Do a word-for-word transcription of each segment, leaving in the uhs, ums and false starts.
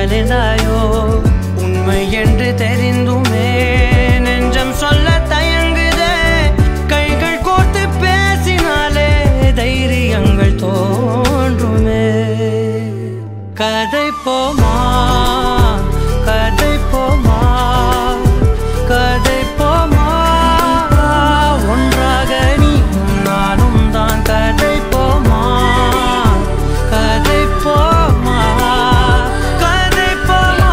கலைந்தாயோ உண்மை என்று தெரிந்துமே நெஞ்சம் சொல்ல தயங்குதே கைகள் கோர்த்து பேசினாலே தைரியங்கள் தோன்றுமே கதை போமா கதை போமா கதை போமா ஒன்றாக நீயும் நானும் தான் கதை போமா கதை போமா கதை போமா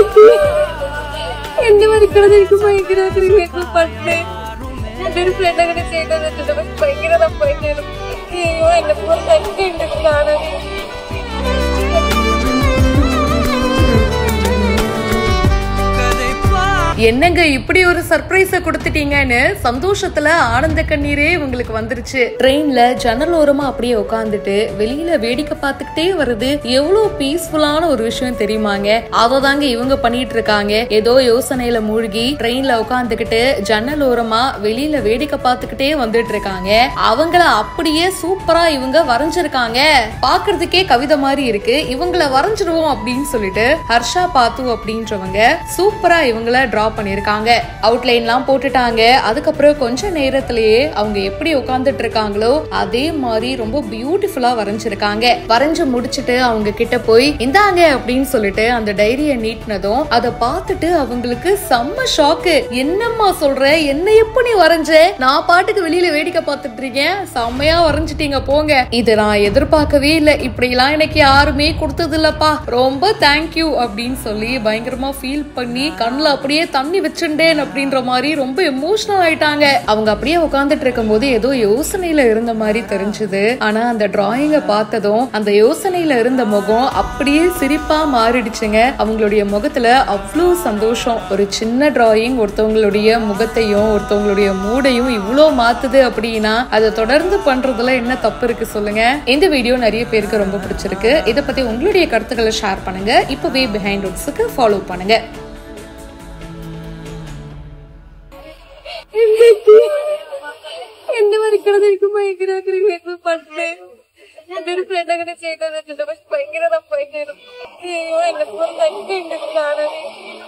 எந்த மாதிரி கலந்துக்கு பயங்கர பண்ணேன் అందరూ ఫ్రెండ్ అక్కడ చేయడం భయంకర పోయినారు అయ్యో ఎందుకు తగ్గింది என்னங்க இப்படி ஒரு சர்ப்ரைஸ கொடுத்துட்டீங்கன்னு சந்தோஷத்துல ஆனந்த கண்ணீரே உங்களுக்கு வந்துருச்சு. ட்ரெயின்ல ஜன்னல் ஓரமா அப்படியே உட்காந்துட்டு வெளியில வேடிக்கை பார்த்துக்கிட்டே வருது எவ்வளவு பீஸ்ஃபுல்லான ஒரு விஷயம் தெரியுமாங்க. அததாங்க இவங்க பண்ணிட்டு இருக்காங்க. ஏதோ யோசனையில மூழ்கி ட்ரெயின்ல உட்காந்துக்கிட்டு ஜன்னல் ஓரமா வெளியில வேடிக்கை பார்த்துக்கிட்டே வந்துட்டு இருக்காங்க. அவங்கள அப்படியே சூப்பரா இவங்க வரைஞ்சிருக்காங்க. பாக்குறதுக்கே கவிதை மாதிரி இருக்கு. இவங்கள வரைஞ்சிருவோம் அப்படின்னு சொல்லிட்டு ஹர்ஷா பாத்து அப்படின்றவங்க சூப்பரா இவங்கள டிரா பண்ணிருக்காங்க. அவுட்லைன்லாம் போட்டுட்டாங்க. அதுக்கப்புறம் கொஞ்ச நேரத்திலேயே அவங்க எப்படி உட்கார்ந்துட்டு இருக்காங்களோ அதே மாதிரி ரொம்ப பியூட்டிஃபுல்லா வரைஞ்சிருக்காங்க. வரைஞ்சு முடிச்சுட்டு அவங்க கிட்ட போய் இந்தாங்க அப்படின்னு சொல்லிட்டு அந்த டைரியை நீட்டினதும் அதை பார்த்துட்டு அவங்களுக்கு செம்ம ஷாக்கு. என்னம்மா சொல்ற, என்ன எப்படி வரைஞ்ச? நான் பாட்டுக்கு வெளியில வேடிக்கை பார்த்துட்டு இருக்கேன், செம்மையா வரைஞ்சிட்டீங்க போங்க. இதை நான் எதிர்பார்க்கவே இல்லை, இப்படி எல்லாம் எனக்கு யாருமே கொடுத்தது இல்லப்பா, ரொம்ப தேங்க்யூ அப்படின்னு சொல்லி பயங்கரமா ஃபீல் பண்ணி கண்ணுல அப்படியே தண்ணி வச்சுட்டேன் அப்படின்ற மாதிரி ரொம்ப எமோஷனல் ஆயிட்டாங்க. அவங்க அப்படியே உட்கார்ந்துட்டு இருக்கும் போது ஏதோ யோசனையில இருந்த மாதிரி தெரிஞ்சது. ஆனா அந்த டிராயிங்க பார்த்ததும் அந்த யோசனையில இருந்த முகம் அப்படியே சிரிப்பா மாறிடுச்சுங்க. அவங்களுடைய முகத்துல அவ்வளவு சந்தோஷம். ஒரு சின்ன டிராயிங் ஒருத்தவங்களுடைய முகத்தையும் ஒருத்தவங்களுடைய மூடையும் இவ்வளவு மாத்துது அப்படின்னா அதை தொடர்ந்து பண்றதுல என்ன தப்பு இருக்கு சொல்லுங்க. இந்த வீடியோ நிறைய பேருக்கு ரொம்ப பிடிச்சிருக்கு. இதை பத்தி உங்களுடைய கருத்துக்களை ஷேர் பண்ணுங்க. இப்பவே பிஹைண்ட் ரூட்ஸ்க்கு ஃபாலோ பண்ணுங்க. எந்த மாதிரி கலந்துக்கு பயங்கர பண்ணேன் అందరూ ఫ్రెండ్ అక్కడ చేయడం భయంకర పోయినారు. అయ్యో ఎందుకు తగ్గింది